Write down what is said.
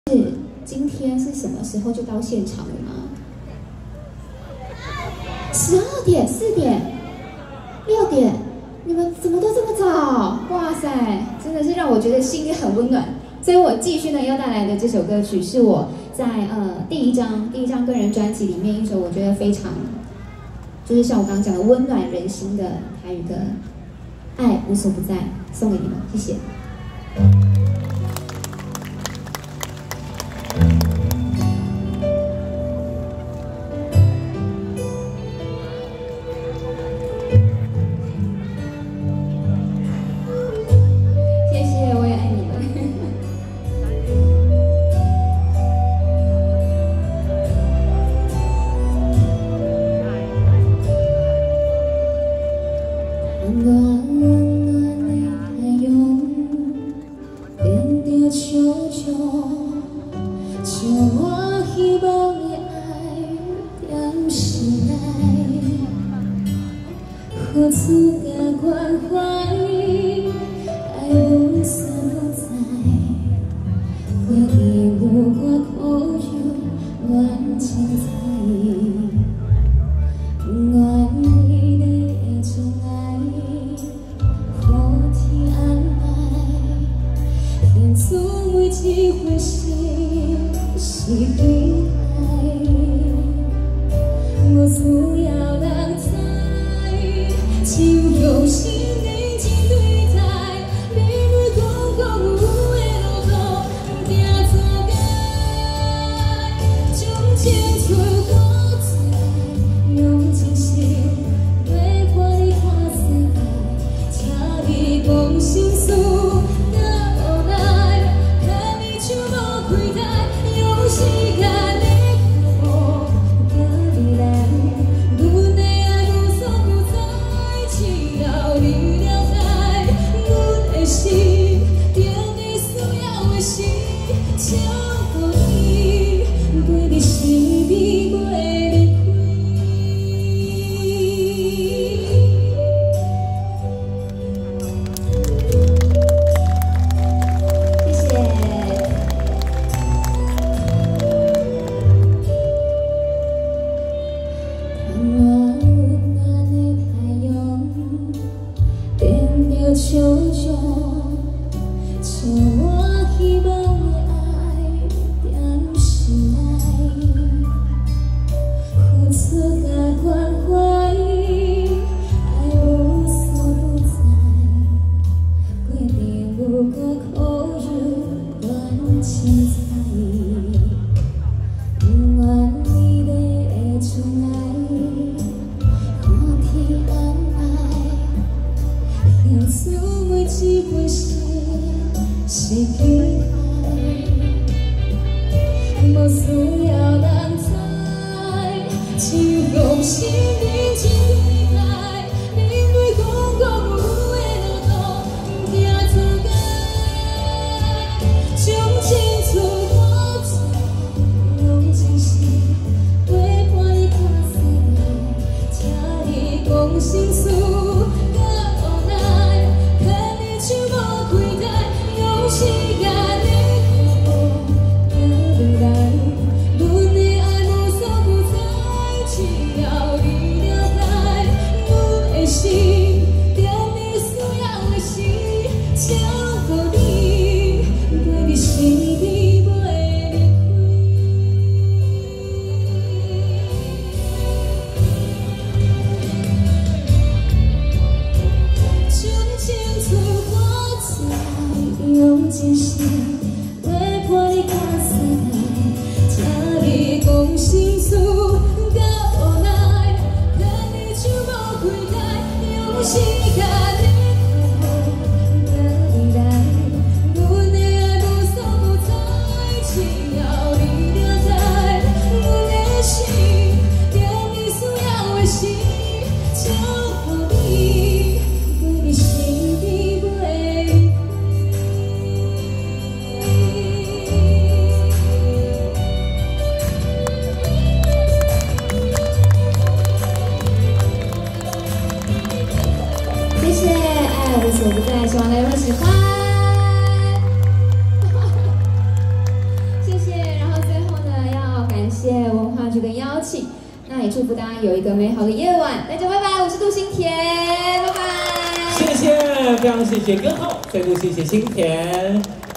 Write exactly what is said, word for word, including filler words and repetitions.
是今天是什么时候就到现场了吗？十二点、四点、六点，你们怎么都这么早？哇塞，真的是让我觉得心里很温暖。所以我继续呢要带来的这首歌曲是我在呃第一张第一张个人专辑里面一首我觉得非常，就是像我刚刚讲的温暖人心的台语歌，《爱无所不在》，送给你们，谢谢。 何处的关怀，爱无所不在。回忆无过口语，乱精彩。愿你的宠爱，好天安排。天赐每一回心是期待，我需要人知。 就用心认真对待，面对公公有的路途，行错界，从前错我知，用真心陪伴你看世界，请你讲心事，哪无奈，看你手无开台，用时间的付行未来。 求救，将我希望的爱点心来，付出甲关怀，爱无所不在，规定有过口语，乱精彩。愿你的宠爱，好天安排。 天赐每一回心是期待，无需要人知，就用心认真对待，面对公公有的路途，行错界，从前错我知，用真心陪伴你看世界，请你讲心事。 时间的付行未来，阮的爱无所不在，只要你了解。 文化局的邀请。那也祝福大家有一个美好的夜晚，大家拜拜，我是杜新田，拜拜。 谢谢，非常谢谢根浩，再度谢谢新田。